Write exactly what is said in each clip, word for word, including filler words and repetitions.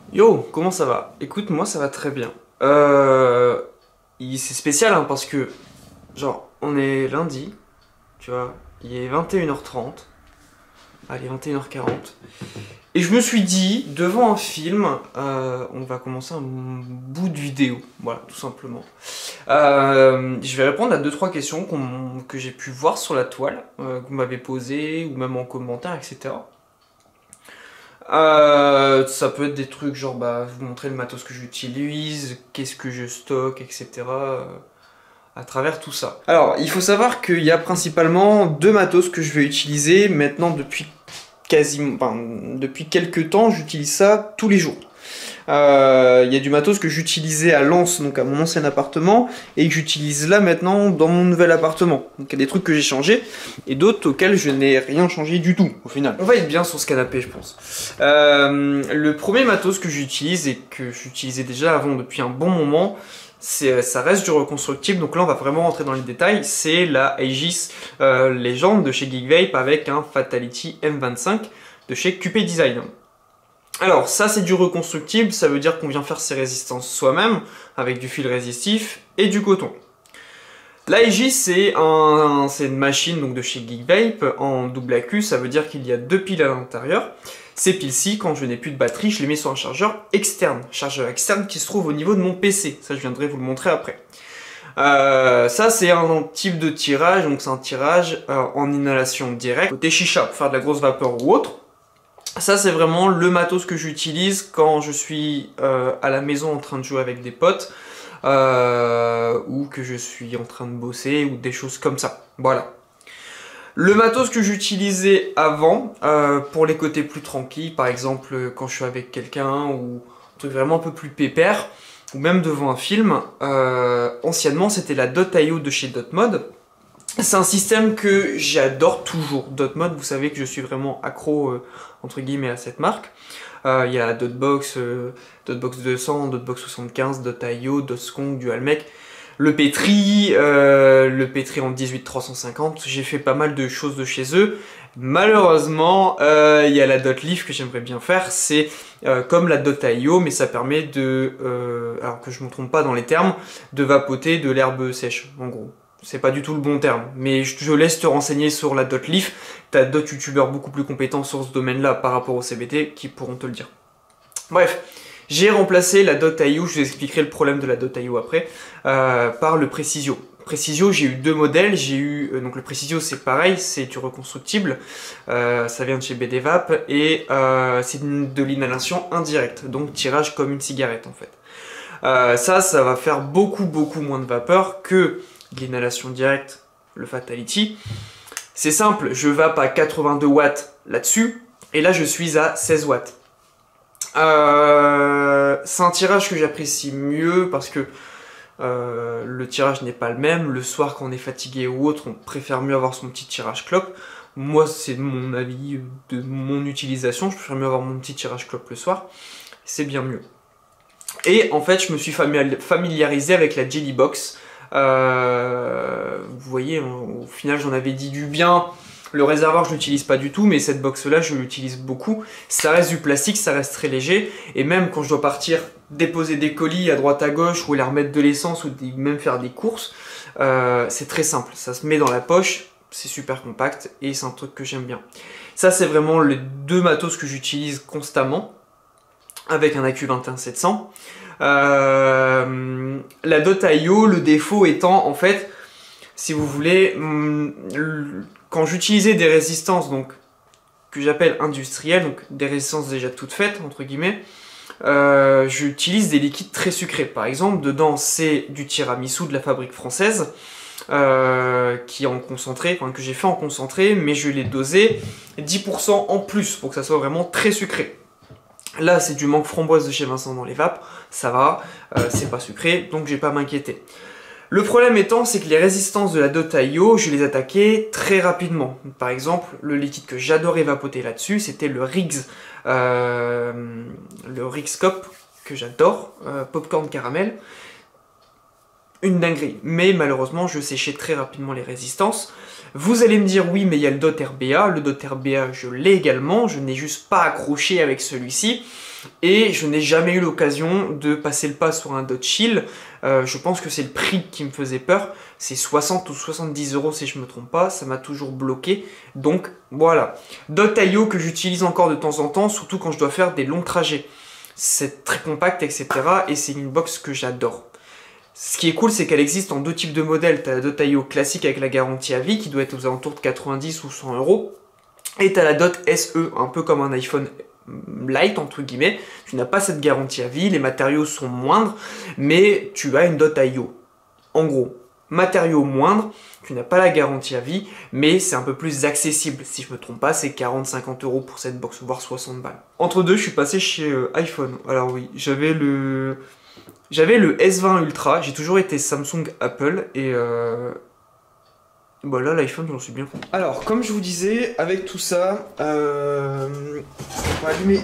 Yo, comment ça va? Écoute, moi ça va très bien. Euh, il- c'est spécial hein, parce que, genre, on est lundi, tu vois, il est vingt et une heures trente, allez, vingt et une heures quarante, et je me suis dit, devant un film, euh, on va commencer un bout de vidéo, voilà, tout simplement. Euh, je vais répondre à deux trois questions qu'on- que j'ai pu voir sur la toile, euh, que vous m'avez posées, ou même en commentaire, et cetera. Euh, ça peut être des trucs genre bah, vous montrer le matos que j'utilise, qu'est-ce que je stocke, et cetera. euh, à travers tout ça. Alors, il faut savoir qu'il y a principalement deux matos que je vais utiliser maintenant depuis quasiment, enfin, depuis quelques temps, j'utilise ça tous les jours. Euh, Il y a du matos que j'utilisais à Lens, donc à mon ancien appartement, et que j'utilise là maintenant dans mon nouvel appartement. Donc il y a des trucs que j'ai changés, et d'autres auxquels je n'ai rien changé du tout, au final. On va être bien sur ce canapé, je pense. Euh, le premier matos que j'utilise, et que j'utilisais déjà avant depuis un bon moment, c'est, ça reste du reconstructible, donc là on va vraiment rentrer dans les détails, c'est la Aegis euh, Legend de chez Geekvape avec un Fatality M vingt-cinq de chez Q P Design. Alors ça c'est du reconstructible, ça veut dire qu'on vient faire ses résistances soi-même, avec du fil résistif et du coton. L'Aegis c'est un, c'est une machine donc de chez Geekvape en double accu, ça veut dire qu'il y a deux piles à l'intérieur. Ces piles-ci, quand je n'ai plus de batterie, je les mets sur un chargeur externe, chargeur externe qui se trouve au niveau de mon P C, ça je viendrai vous le montrer après. Euh, ça c'est un type de tirage, donc c'est un tirage euh, en inhalation directe, côté chicha, pour faire de la grosse vapeur ou autre. Ça c'est vraiment le matos que j'utilise quand je suis euh, à la maison en train de jouer avec des potes euh, ou que je suis en train de bosser ou des choses comme ça. Voilà. Le matos que j'utilisais avant euh, pour les côtés plus tranquilles, par exemple quand je suis avec quelqu'un ou un truc vraiment un peu plus pépère ou même devant un film, euh, anciennement c'était la Dot point i o de chez Dotmod. C'est un système que j'adore toujours. Dotmod, vous savez que je suis vraiment accro euh, entre guillemets à cette marque. Euh, Il y a Dotbox, euh, Dotbox deux cents, Dotbox soixante-quinze, Dot point i o, Dotskong, Dualmec, le Petri, euh, le Petri en dix-huit trois cent cinquante. J'ai fait pas mal de choses de chez eux. Malheureusement, euh, il y a la Dotleaf que j'aimerais bien faire. C'est euh, comme la Dot point i o, mais ça permet de, euh, alors que je me trompe pas dans les termes, de vapoter de l'herbe sèche, en gros. C'est pas du tout le bon terme, mais je te laisse te renseigner sur la Dotleaf. T'as d'autres youtubeurs beaucoup plus compétents sur ce domaine-là par rapport au C B T qui pourront te le dire. Bref, j'ai remplacé la Dot point i o, je vous expliquerai le problème de la Dot point i o après, euh, par le Precisio. Precisio, j'ai eu deux modèles, j'ai eu, euh, donc le Precisio c'est pareil, c'est du reconstructible, euh, ça vient de chez B D Vape, et euh, c'est de l'inhalation indirecte, donc tirage comme une cigarette en fait. Euh, ça, ça va faire beaucoup beaucoup moins de vapeur que l'inhalation directe, le Fatality. C'est simple, je vape à quatre-vingt-deux watts là-dessus, et là je suis à seize watts. Euh, c'est un tirage que j'apprécie mieux parce que euh, le tirage n'est pas le même. Le soir, quand on est fatigué ou autre, on préfère mieux avoir son petit tirage clope. Moi, c'est mon avis de mon utilisation. Je préfère mieux avoir mon petit tirage clope le soir. C'est bien mieux. Et en fait, je me suis familiarisé avec la Jellybox. Euh, vous voyez, au final, j'en avais dit du bien. Le réservoir, je l'utilise pas du tout, mais cette box-là, je l'utilise beaucoup. Ça reste du plastique, ça reste très léger. Et même quand je dois partir déposer des colis à droite à gauche, ou aller remettre de l'essence, ou même faire des courses, euh, c'est très simple. Ça se met dans la poche, c'est super compact, et c'est un truc que j'aime bien. Ça, c'est vraiment les deux matos que j'utilise constamment, avec un Accu vingt et un sept cents. Euh, la Dot point i o, le défaut étant, en fait, si vous voulez, quand j'utilisais des résistances donc que j'appelle industrielles, donc des résistances déjà toutes faites, entre guillemets, euh, j'utilise des liquides très sucrés. Par exemple, dedans, c'est du tiramisu de la fabrique française, euh, qui est en concentré, enfin, que j'ai fait en concentré, mais je l'ai dosé dix pour cent en plus, pour que ça soit vraiment très sucré. Là, c'est du mangue framboise de chez Vincent dans les vapes, ça va, euh, c'est pas sucré, donc j'ai pas à m'inquiéter. Le problème étant, c'est que les résistances de la Dot point i o, je les attaquais très rapidement. Par exemple, le liquide que j'adorais vapoter là-dessus, c'était le Riggs, euh, le Riggs Cop, que j'adore, euh, popcorn caramel. Une dinguerie. Mais malheureusement, je séchais très rapidement les résistances. Vous allez me dire oui, mais il y a le dot R B A. Le dot R B A, je l'ai également. Je n'ai juste pas accroché avec celui-ci. Et je n'ai jamais eu l'occasion de passer le pas sur un dot chill. Euh, je pense que c'est le prix qui me faisait peur. C'est soixante ou soixante-dix euros si je me trompe pas. Ça m'a toujours bloqué. Donc voilà. dot I O que j'utilise encore de temps en temps, surtout quand je dois faire des longs trajets. C'est très compact, et cetera. Et c'est une box que j'adore. Ce qui est cool, c'est qu'elle existe en deux types de modèles. Tu as la dot I O classique avec la garantie à vie qui doit être aux alentours de quatre-vingt-dix ou cent euros. Et tu as la dot S E, un peu comme un iPhone light entre guillemets. Tu n'as pas cette garantie à vie, les matériaux sont moindres, mais tu as une dot I O. En gros, matériaux moindres, tu n'as pas la garantie à vie, mais c'est un peu plus accessible. Si je me trompe pas, c'est quarante à cinquante euros pour cette box, voire soixante balles. Entre deux, je suis passé chez euh, iPhone. Alors oui, j'avais le... J'avais le S vingt Ultra, j'ai toujours été Samsung, Apple, et euh... bon là l'iPhone j'en suis bien content. Alors comme je vous disais, avec tout ça, euh... on va allumer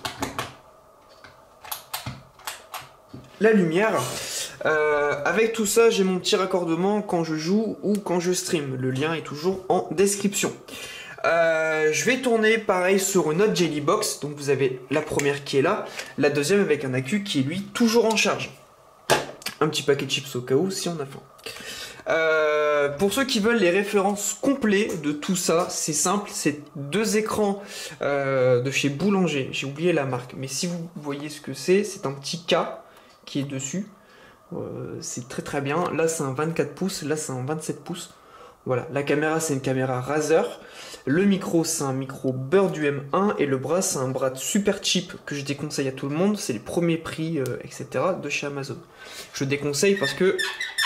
la lumière. Euh, avec tout ça, j'ai mon petit raccordement quand je joue ou quand je stream. Le lien est toujours en description. Euh, je vais tourner pareil sur une autre Jelly Box. Donc vous avez la première qui est là, la deuxième avec un accu qui est lui toujours en charge. Un petit paquet de chips au cas où si on a faim. Euh, pour ceux qui veulent les références complètes de tout ça, c'est simple, c'est deux écrans euh, de chez Boulanger. J'ai oublié la marque, mais si vous voyez ce que c'est, c'est un petit K qui est dessus. Euh, c'est très très bien. Là c'est un vingt-quatre pouces, là c'est un vingt-sept pouces. Voilà, la caméra c'est une caméra Razer, le micro c'est un micro Bird U M un et le bras c'est un bras super cheap que je déconseille à tout le monde, c'est les premiers prix, euh, et cetera de chez Amazon. Je déconseille parce que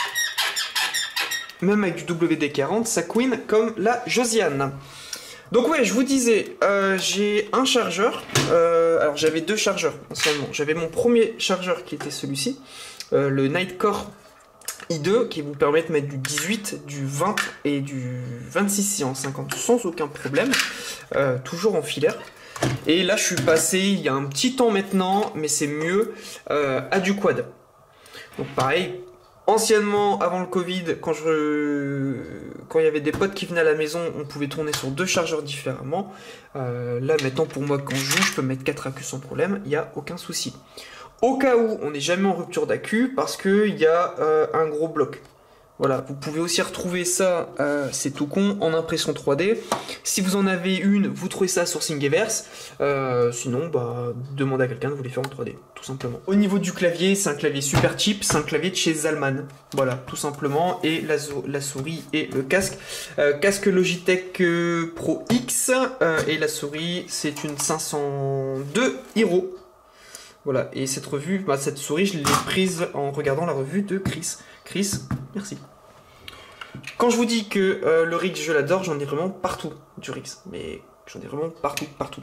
même avec du W D quarante, ça couine comme la Josiane. Donc ouais, je vous disais, euh, j'ai un chargeur, euh, alors j'avais deux chargeurs seulement. J'avais mon premier chargeur qui était celui-ci, euh, le Nightcore I deux qui vous permet de mettre du dix-huit, du vingt et du vingt-six et en cinquante sans aucun problème, euh, toujours en filaire. Et là je suis passé il y a un petit temps maintenant, mais c'est mieux, euh, à du quad. Donc pareil, anciennement avant le Covid, quand, je... quand il y avait des potes qui venaient à la maison, on pouvait tourner sur deux chargeurs différemment. Euh, là maintenant pour moi quand je joue, je peux mettre quatre accus sans problème, il n'y a aucun souci. Au cas où on n'est jamais en rupture d'accu parce qu'il y a euh, un gros bloc. Voilà, vous pouvez aussi retrouver ça, euh, c'est tout con, en impression trois D. Si vous en avez une, vous trouvez ça sur Thingiverse. Euh, sinon, bah, demandez à quelqu'un de vous les faire en trois D, tout simplement. Au niveau du clavier, c'est un clavier super cheap, c'est un clavier de chez Zalman. Voilà, tout simplement. Et la, la souris et le casque. Euh, casque Logitech euh, Pro X. Euh, et la souris, c'est une cinq cent deux Hero. Voilà, et cette revue, bah, cette souris, je l'ai prise en regardant la revue de Chris. Chris, merci. Quand je vous dis que euh, le Rix, je l'adore, j'en ai vraiment partout du Rix. Mais j'en ai vraiment partout, partout.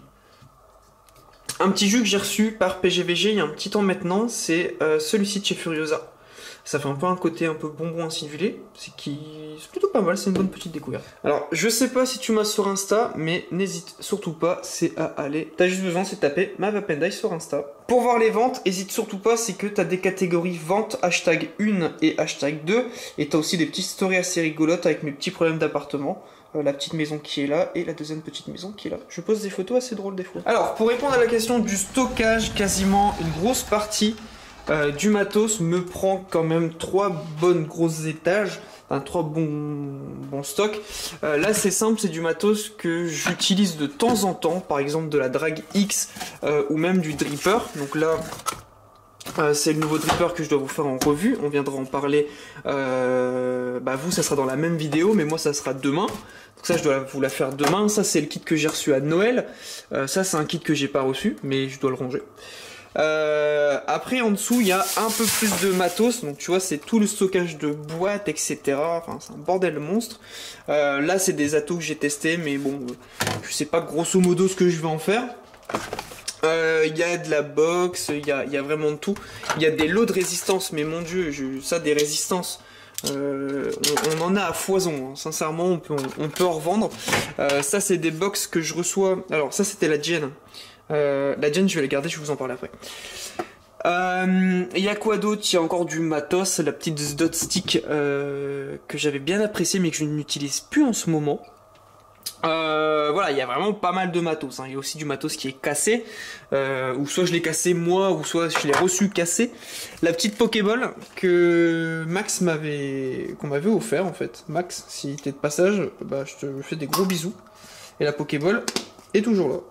Un petit jeu que j'ai reçu par P G V G il y a un petit temps maintenant, c'est euh, celui-ci de chez Furiosa. Ça fait un peu un côté un peu bonbon insimulé, c'est qui... c'est plutôt pas mal, c'est une bonne petite découverte. Alors, je sais pas si tu m'as sur Insta, mais n'hésite surtout pas, c'est à aller. T'as juste besoin, c'est de taper Mavapendai sur Insta. Pour voir les ventes, hésite surtout pas, c'est que t'as des catégories ventes, hashtag un et hashtag deux, et t'as aussi des petites stories assez rigolotes avec mes petits problèmes d'appartement. Euh, la petite maison qui est là et la deuxième petite maison qui est là. Je pose des photos assez drôles des fois. Alors, pour répondre à la question du stockage, quasiment une grosse partie Euh, du matos me prend quand même trois bonnes grosses étages, enfin trois bons, bons stocks. Euh, là c'est simple, c'est du matos que j'utilise de temps en temps, par exemple de la Drag X euh, ou même du Dripper. Donc là euh, c'est le nouveau Dripper que je dois vous faire en revue, on viendra en parler, euh, bah vous ça sera dans la même vidéo mais moi ça sera demain. Donc ça je dois vous la faire demain, ça c'est le kit que j'ai reçu à Noël, euh, ça c'est un kit que j'ai pas reçu mais je dois le ranger. Euh, après en dessous il y a un peu plus de matos, donc tu vois c'est tout le stockage de boîtes etc, enfin c'est un bordel monstre. Euh, là c'est des atos que j'ai testé mais bon euh, je sais pas grosso modo ce que je vais en faire. Il euh, y a de la box, il y a, y a vraiment de tout, il y a des lots de résistance mais mon dieu je, ça des résistances Euh, on, on en a à foison, hein. Sincèrement on peut, on, on peut en revendre. Euh, ça c'est des box que je reçois, alors ça c'était la Gen. Euh, la Gen je vais la garder, je vais vous en parler après. Euh, Il y a quoi d'autre? Il y a encore du matos, la petite dot stick euh, que j'avais bien appréciée mais que je n'utilise plus en ce moment. Euh, voilà, il y a vraiment pas mal de matos, hein. Il y a aussi du matos qui est cassé, euh, ou soit je l'ai cassé moi, ou soit je l'ai reçu cassé. La petite Pokéball que Max m'avait, qu'on m'avait offert en fait. Max, si t'es de passage, bah je te fais des gros bisous. Et la Pokéball est toujours là.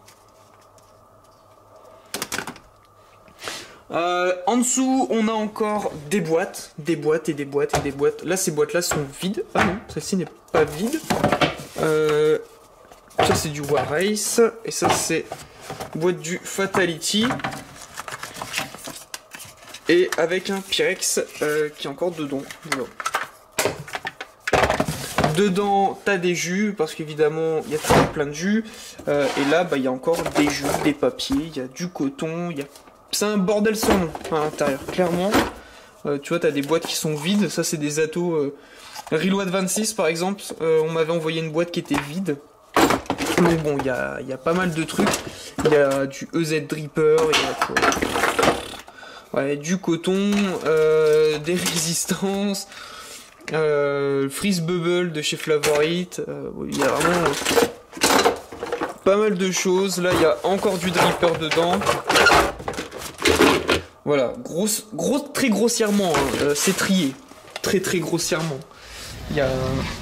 Euh, en dessous, on a encore des boîtes, des boîtes et des boîtes et des boîtes. Là, ces boîtes-là sont vides. Ah non, celle-ci n'est pas vide. Euh, ça, c'est du War Race. Et ça, c'est boîte du Fatality. Et avec un Pyrex euh, qui est encore dedans. Voilà. Dedans, t'as des jus, parce qu'évidemment, il y a toujours plein de jus. Euh, et là, bah, il y a encore des jus, des papiers, il y a du coton, il y a... C'est un bordel sans nom à l'intérieur, clairement. Euh, tu vois, t'as des boîtes qui sont vides. Ça, c'est des atos euh, Reload vingt-six, par exemple. Euh, on m'avait envoyé une boîte qui était vide. Donc bon, il y a, y a pas mal de trucs. Il y a du E Z Dripper, il y a quoi, ouais, du coton, euh, des résistances, euh, Freeze Bubble de chez Flavorite. Euh, il y a vraiment euh, pas mal de choses. Là, il y a encore du Dripper dedans. Voilà, grosse, grosse, très grossièrement, hein, euh, c'est trié, très très grossièrement. Il y a,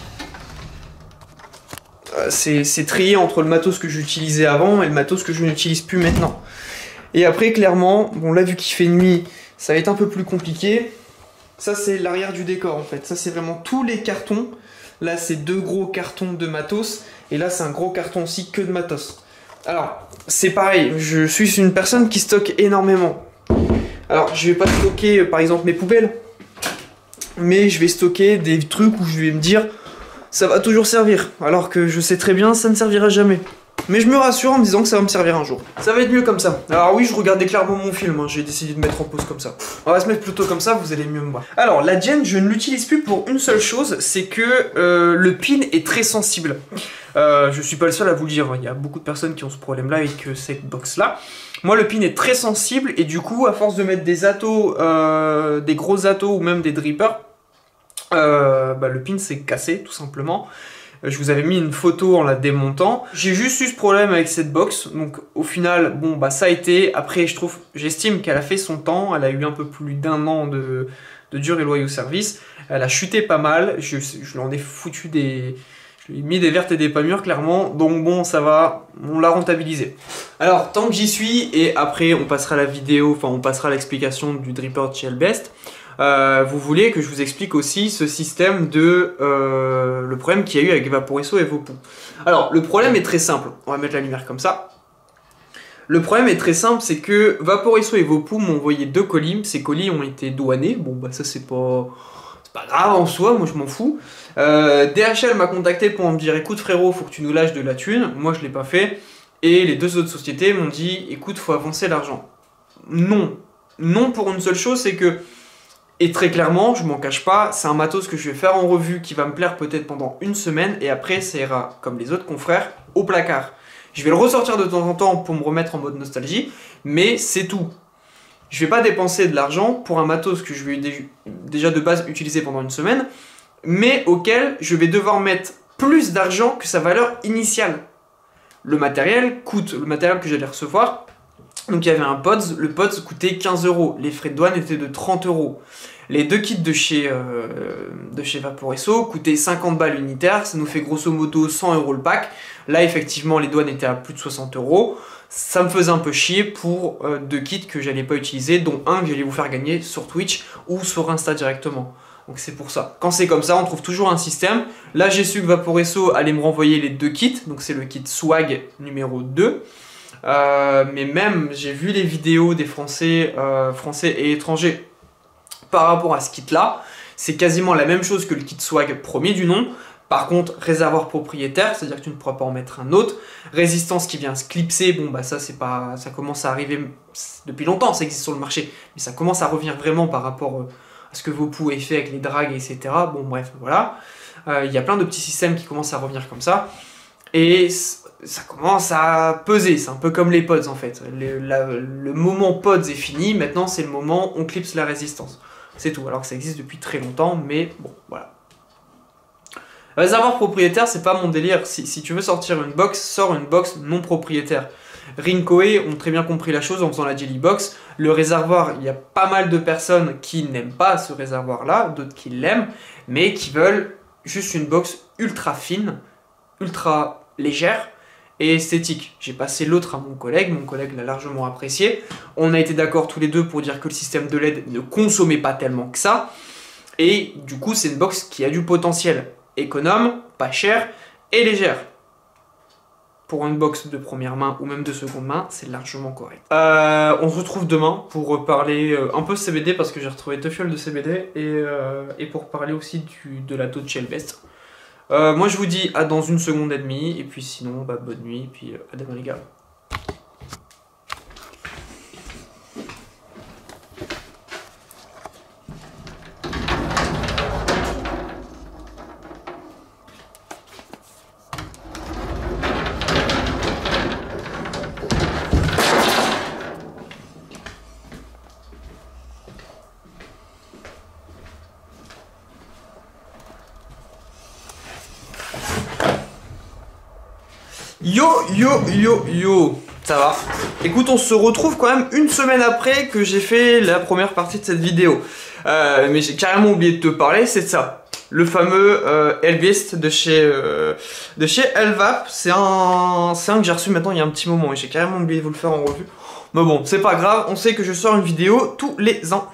euh, c'est c'est trié entre le matos que j'utilisais avant et le matos que je n'utilise plus maintenant. Et après, clairement, bon là vu qu'il fait nuit, ça va être un peu plus compliqué. Ça c'est l'arrière du décor en fait. Ça c'est vraiment tous les cartons. Là c'est deux gros cartons de matos et là c'est un gros carton aussi que de matos. Alors c'est pareil, je suis une personne qui stocke énormément. Alors, je vais pas stocker, par exemple, mes poubelles, mais je vais stocker des trucs où je vais me dire, ça va toujours servir, alors que je sais très bien, ça ne servira jamais. Mais je me rassure en me disant que ça va me servir un jour. Ça va être mieux comme ça. Alors oui, je regardais clairement mon film, hein. J'ai décidé de mettre en pause comme ça. On va se mettre plutôt comme ça, vous allez mieux me voir. Alors, la Gen, je ne l'utilise plus pour une seule chose, c'est que euh, le pin est très sensible. Euh, je suis pas le seul à vous le dire, il y a beaucoup de personnes qui ont ce problème-là avec cette box-là. Moi, le pin est très sensible et du coup, à force de mettre des atos, euh, des gros atos ou même des drippers, euh, bah, le pin s'est cassé tout simplement. Je vous avais mis une photo en la démontant. J'ai juste eu ce problème avec cette box, donc au final, bon bah ça a été. Après, je trouve, j'estime qu'elle a fait son temps. Elle a eu un peu plus d'un an de, de dur et loyaux service. Elle a chuté pas mal. Je, je lui en ai foutu des. Je lui ai mis des vertes et des pas mûres, clairement. Donc bon, ça va, on l'a rentabilisé. Alors, tant que j'y suis, et après on passera à la vidéo, enfin on passera à l'explication du dripper de chez Elbest, euh, vous voulez que je vous explique aussi ce système de... Euh, le problème qu'il y a eu avec Vaporesso et Vopu. Alors, le problème est très simple. On va mettre la lumière comme ça. Le problème est très simple, c'est que Vaporesso et Vopu m'ont envoyé deux colis. Ces colis ont été douanés. Bon, bah ça c'est pas... pas grave en soi, moi je m'en fous. Euh, D H L m'a contacté pour me dire écoute frérot, faut que tu nous lâches de la thune. Moi je l'ai pas fait. Et les deux autres sociétés m'ont dit écoute, faut avancer l'argent. Non. Non pour une seule chose, c'est que, et très clairement, je m'en cache pas, c'est un matos que je vais faire en revue qui va me plaire peut-être pendant une semaine et après ça ira, comme les autres confrères, au placard. Je vais le ressortir de temps en temps pour me remettre en mode nostalgie, mais c'est tout. Je vais pas dépenser de l'argent pour un matos que je vais déjà de base utiliser pendant une semaine, mais auquel je vais devoir mettre plus d'argent que sa valeur initiale. Le matériel coûte, le matériel que j'allais recevoir, donc il y avait un Pods, le Pods coûtait quinze euros, les frais de douane étaient de trente euros. Les deux kits de chez, euh, de chez Vaporesso coûtaient cinquante balles unitaires, ça nous fait grosso modo cent euros le pack. Là effectivement les douanes étaient à plus de soixante euros. Ça me faisait un peu chier pour euh, deux kits que j'allais pas utiliser, dont un que j'allais vous faire gagner sur Twitch ou sur Insta directement. Donc c'est pour ça. Quand c'est comme ça, on trouve toujours un système. Là j'ai su que Vaporesso allait me renvoyer les deux kits, donc c'est le kit Swag numéro deux. Euh, mais même j'ai vu les vidéos des Français, euh, Français et étrangers par rapport à ce kit là, c'est quasiment la même chose que le kit Swag premier du nom. Par contre, réservoir propriétaire, c'est-à-dire que tu ne pourras pas en mettre un autre. Résistance qui vient se clipser, bon bah ça c'est pas, ça commence à arriver depuis longtemps, ça existe sur le marché, mais ça commence à revenir vraiment par rapport à ce que Vopu est fait avec les dragues, et cetera. Bon bref, voilà. Il euh, y a plein de petits systèmes qui commencent à revenir comme ça. Et ça commence à peser, c'est un peu comme les pods en fait. Le, la, le moment pods est fini, maintenant c'est le moment on clipse la résistance. C'est tout, alors que ça existe depuis très longtemps, mais bon, voilà. Réservoir propriétaire, c'est pas mon délire. Si, si tu veux sortir une box, sors une box non propriétaire. Rinkoe ont très bien compris la chose en faisant la Jelly Box. Le réservoir, il y a pas mal de personnes qui n'aiment pas ce réservoir-là, d'autres qui l'aiment, mais qui veulent juste une box ultra fine, ultra légère et esthétique. J'ai passé l'autre à mon collègue, mon collègue l'a largement apprécié. On a été d'accord tous les deux pour dire que le système de L E D ne consommait pas tellement que ça. Et du coup, c'est une box qui a du potentiel. Économe, pas cher et légère. Pour une box de première main ou même de seconde main, c'est largement correct. Euh, on se retrouve demain pour parler un peu C B D parce que j'ai retrouvé deux fioles de C B D et, euh, et pour parler aussi du, de la Touch Best. Euh, moi je vous dis à dans une seconde et demie et puis sinon bah, bonne nuit et puis à demain les gars. Yo yo yo yo, ça va? Écoute, on se retrouve quand même une semaine après que j'ai fait la première partie de cette vidéo. Euh, mais j'ai carrément oublié de te parler, c'est de ça. Le fameux euh, Elbeast de chez, euh, de chez Elvap. C'est un, c'est un que j'ai reçu maintenant il y a un petit moment et j'ai carrément oublié de vous le faire en revue. Mais bon, c'est pas grave, on sait que je sors une vidéo tous les ans.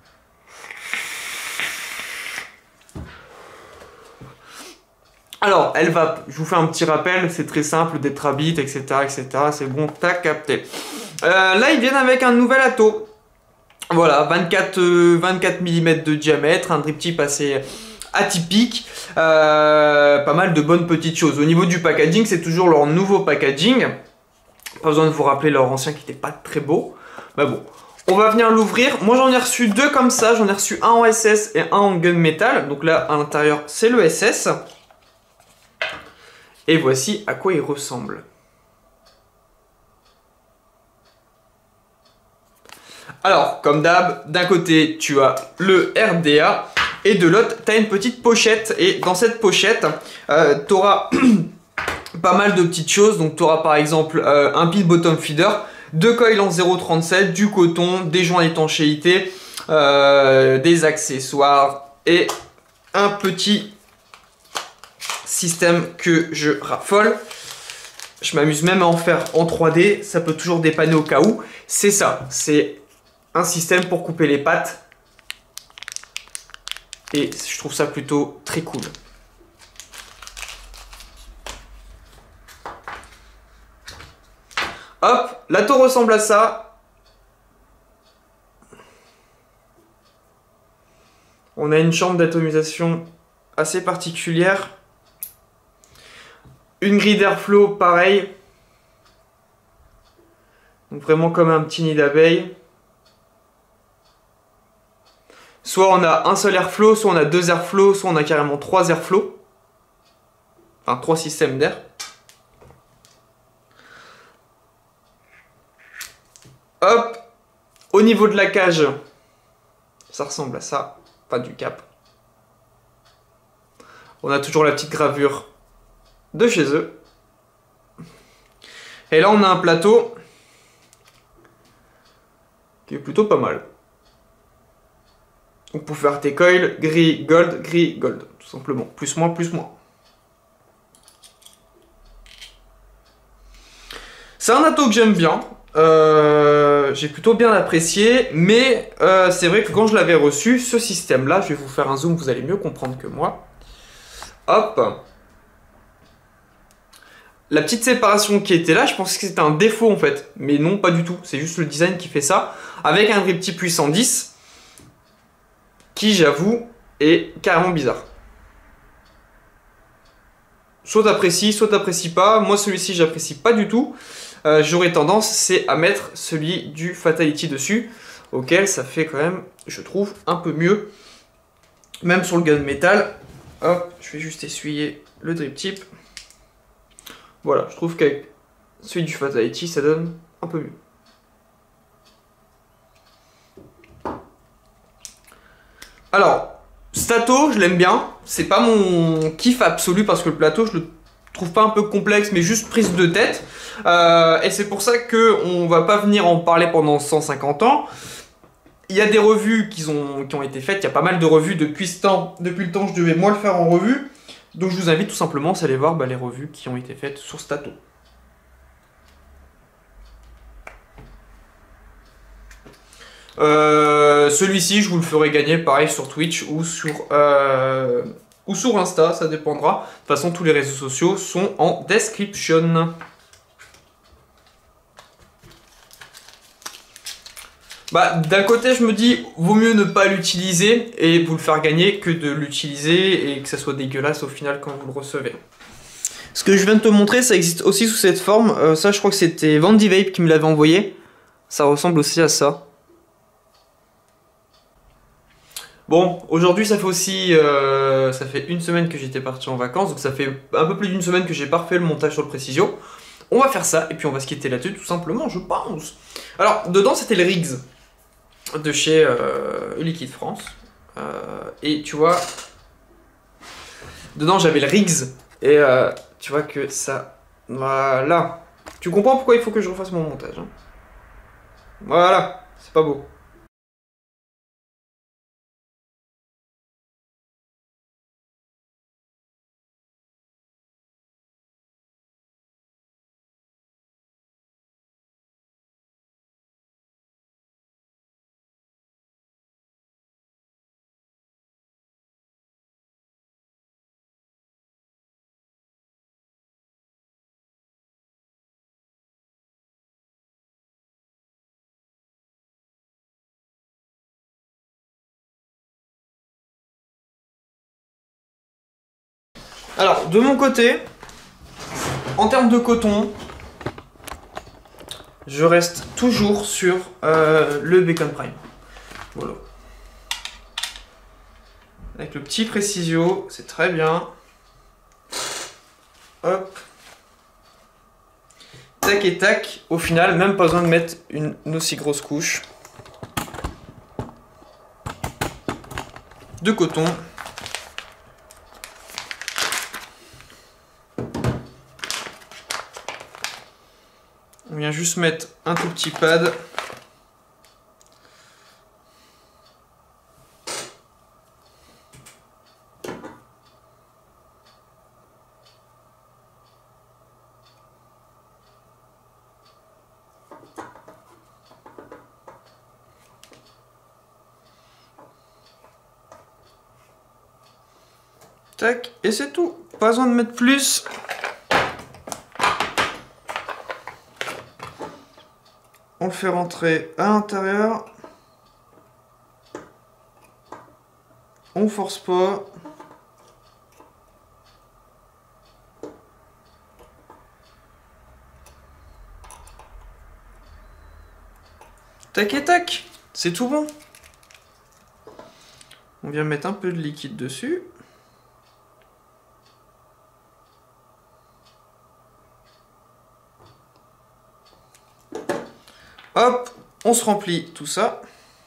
Alors, Elvap, je vous fais un petit rappel, c'est très simple, Tetrabit, et cetera, et cetera. C'est bon, t'as capté. Euh, là, ils viennent avec un nouvel atto. Voilà, vingt-quatre, euh, vingt-quatre millimètres de diamètre, un drip tip assez atypique. Euh, pas mal de bonnes petites choses. Au niveau du packaging, c'est toujours leur nouveau packaging. Pas besoin de vous rappeler leur ancien qui n'était pas très beau. Mais bon, on va venir l'ouvrir. Moi, j'en ai reçu deux comme ça. J'en ai reçu un en S S et un en gunmetal. Donc là, à l'intérieur, c'est le S S. Et voici à quoi il ressemble. Alors, comme d'hab, d'un côté, tu as le R D A et de l'autre, tu as une petite pochette. Et dans cette pochette, euh, tu auras pas mal de petites choses. Donc, tu auras par exemple euh, un pin bottom feeder, deux coils en zéro virgule trente-sept, du coton, des joints d'étanchéité, euh, des accessoires et un petit système que je raffole. Je m'amuse même à en faire en trois D, ça peut toujours dépanner au cas où. C'est ça, c'est un système pour couper les pattes. Et je trouve ça plutôt très cool. Hop, l'atto ressemble à ça. On a une chambre d'atomisation assez particulière. Une grille d'airflow, pareil. Donc vraiment comme un petit nid d'abeille. Soit on a un seul airflow, soit on a deux airflows, soit on a carrément trois airflows. Enfin, trois systèmes d'air. Hop. Au niveau de la cage, ça ressemble à ça. Pas du cap. On a toujours la petite gravure de chez eux. Et là on a un plateau qui est plutôt pas mal. Donc pour faire tes coils, gris, gold, gris, gold, tout simplement. Plus moins, plus moins. C'est un atto que j'aime bien. Euh, j'ai plutôt bien apprécié, mais euh, c'est vrai que quand je l'avais reçu, ce système là, je vais vous faire un zoom, vous allez mieux comprendre que moi. Hop. La petite séparation qui était là, je pensais que c'était un défaut en fait. Mais non, pas du tout. C'est juste le design qui fait ça. Avec un drip tip puissant dix. Qui, j'avoue, est carrément bizarre. Soit t'apprécies, soit t'apprécies pas. Moi, celui-ci, j'apprécie pas du tout. Euh, J'aurais tendance, c'est à mettre celui du Fatality dessus. Auquel ça fait quand même, je trouve, un peu mieux. Même sur le gunmetal. Hop, je vais juste essuyer le drip tip. Voilà, je trouve qu'avec celui du Fatality, ça donne un peu mieux. Alors, Stato, je l'aime bien. C'est pas mon kiff absolu parce que le plateau, je le trouve pas un peu complexe, mais juste prise de tête. Euh, et c'est pour ça qu'on va pas venir en parler pendant cent cinquante ans. Il y a des revues qui ont, qui ont été faites, il y a pas mal de revues depuis ce temps, depuis le temps je devais moi le faire en revue. Donc je vous invite tout simplement à aller voir bah, les revues qui ont été faites sur Stato. Euh, Celui-ci, je vous le ferai gagner pareil sur Twitch ou sur, euh, ou sur Insta, ça dépendra. De toute façon, tous les réseaux sociaux sont en description. Bah, d'un côté, je me dis, vaut mieux ne pas l'utiliser et vous le faire gagner que de l'utiliser et que ça soit dégueulasse au final quand vous le recevez. Ce que je viens de te montrer, ça existe aussi sous cette forme. Euh, ça, je crois que c'était Vandy Vape qui me l'avait envoyé. Ça ressemble aussi à ça. Bon, aujourd'hui ça fait aussi, euh, ça fait une semaine que j'étais parti en vacances, donc ça fait un peu plus d'une semaine que j'ai pas refait le montage sur le Precisio. On va faire ça, et puis on va se quitter là-dessus tout simplement, je pense. Alors, dedans c'était le Riggs, de chez euh, Liquid France. Euh, et tu vois, dedans j'avais le Riggs, et euh, tu vois que ça, voilà. Tu comprends pourquoi il faut que je refasse mon montage. Hein. Voilà, c'est pas beau. Alors, de mon côté, en termes de coton, je reste toujours sur euh, le Bacon Prime. Voilà. Avec le petit Precisio, c'est très bien. Hop. Tac et tac. Au final, même pas besoin de mettre une, une aussi grosse couche de coton. On vient juste mettre un tout petit pad. Tac, et c'est tout. Pas besoin de mettre plus. On le fait rentrer à l'intérieur. On force pas. Tac et tac, c'est tout bon. On vient mettre un peu de liquide dessus. Hop, on se remplit tout ça.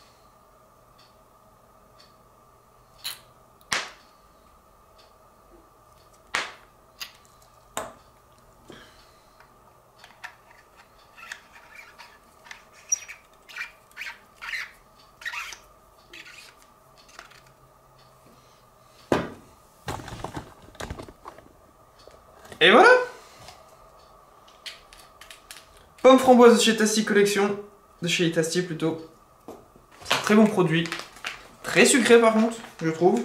Et voilà. Pomme framboise de chez Tasty Collection, de chez Tasty plutôt. C'est un très bon produit. Très sucré par contre, je trouve.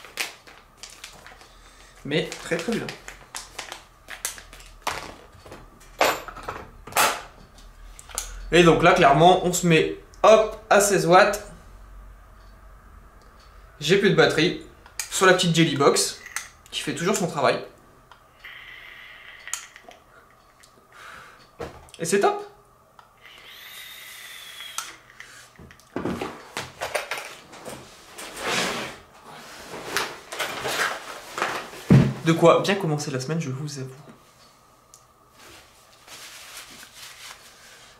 Mais très très bien. Et donc là, clairement, on se met hop à seize watts. J'ai plus de batterie. Sur la petite Jelly Box, qui fait toujours son travail. Et c'est top. De quoi bien commencer la semaine, je vous avoue.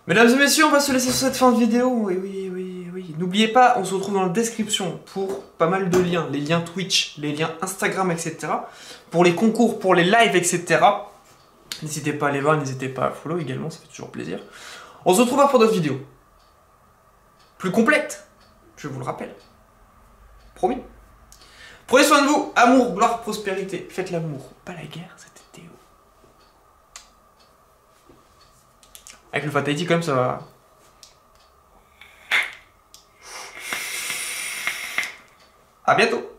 Mesdames et messieurs, on va se laisser sur cette fin de vidéo. Oui, oui, oui, oui. N'oubliez pas, on se retrouve dans la description pour pas mal de liens. Les liens Twitch, les liens Instagram, et cetera. Pour les concours, pour les lives, et cetera. N'hésitez pas à aller voir, n'hésitez pas à follow également, ça fait toujours plaisir. On se retrouvera pour d'autres vidéos. Plus complètes, je vous le rappelle. Promis. Prenez soin de vous. Amour, gloire, prospérité. Faites l'amour, pas la guerre, c'était Théo. Avec le Fatality, quand même, ça va. À bientôt.